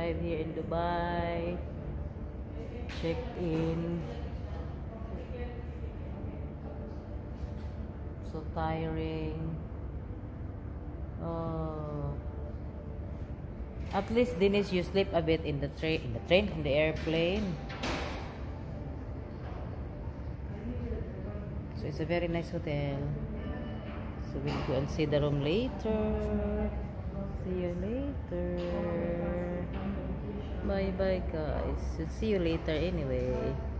arrived here in Dubai. Checked in. So tiring. Oh. At least, Dennis, you sleep a bit in the in the airplane. So it's a very nice hotel. So we'll go and see the room later. See you later. Bye bye guys. So see you later anyway.